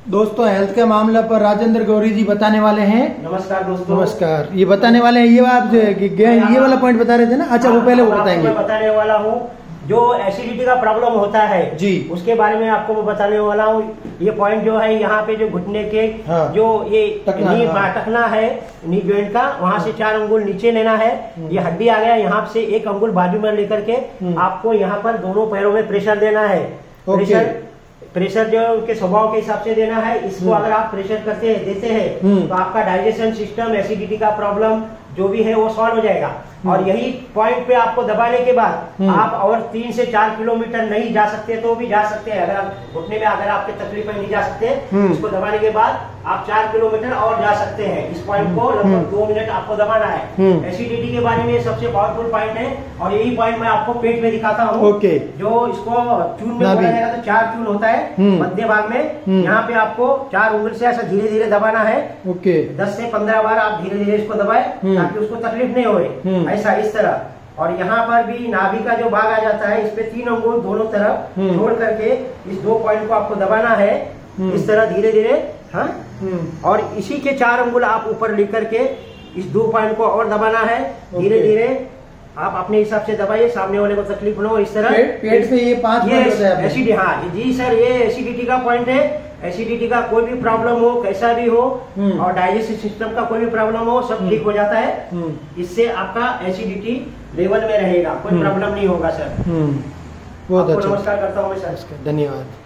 दोस्तों हेल्थ के मामला पर राजेंद्र गौरी जी बताने वाले हैं। नमस्कार दोस्तों। नमस्कार। ये बताने वाले हैं, ये आप ये वाला पॉइंट बता रहे थे ना। अच्छा, वो पहले वो बताएंगे। मैं बताने वाला हूँ जो एसिडिटी का प्रॉब्लम होता है जी, उसके बारे में आपको मैं बताने वाला हूँ। ये पॉइंट जो है यहाँ पे जो घुटने के जो ये नी टकना है नी जॉइंट का, वहाँ से 4 अंगुल नीचे लेना है। ये हड्डी आ गया, यहाँ से 1 अंगुल बाजू में लेकर के आपको यहाँ पर दोनों पैरों में प्रेशर देना है। प्रेशर जो उनके स्वभाव के हिसाब से देना है। इसको अगर आप प्रेशर देते हैं तो आपका डाइजेशन सिस्टम, एसिडिटी का प्रॉब्लम जो भी है वो सॉल्व हो जाएगा। और यही पॉइंट पे आपको दबाने के बाद आप और 3 से 4 किलोमीटर नहीं जा सकते तो भी जा सकते हैं। अगर आप घुटने में अगर आपके तकलीफ में नहीं जा सकते, इसको दबाने के बाद आप 4 किलोमीटर और जा सकते हैं। इस पॉइंट को लगभग 2 मिनट आपको दबाना है। एसिडिटी के बारे में ये सबसे पावरफुल पॉइंट है। और यही पॉइंट मैं आपको पेट में दिखाता हूँ। जो इसको चून में बोला जाएगा तो 4 चून होता है मध्य भाग में। यहाँ पे आपको 4 उंगली से ऐसा धीरे धीरे दबाना है। 10 से 15 बार आप धीरे धीरे इसको दबाए ताकि उसको तकलीफ नहीं हो। ऐसा इस तरह। और यहाँ पर भी नाभि का जो भाग आ जाता है, इस पे 3 अंगुल दोनों तरफ छोड़ करके इस 2 पॉइंट को आपको दबाना है इस तरह धीरे धीरे। हाँ, और इसी के 4 अंगुल आप ऊपर लेकर के इस 2 पॉइंट को और दबाना है धीरे धीरे। आप अपने हिसाब से दबाइए, सामने वाले को तकलीफ न हो। इस तरह पेट पे ये 5 एसिडिटी, हाँ जी सर, ये एसिडिटी का पॉइंट है। एसिडिटी का कोई भी प्रॉब्लम हो, कैसा भी हो, और डाइजेस्टिव सिस्टम का कोई भी प्रॉब्लम हो, सब ठीक हो जाता है। इससे आपका एसिडिटी लेवल में रहेगा, कोई प्रॉब्लम नहीं होगा सर। बहुत अच्छा। नमस्कार करता हूँ मैं सर। धन्यवाद।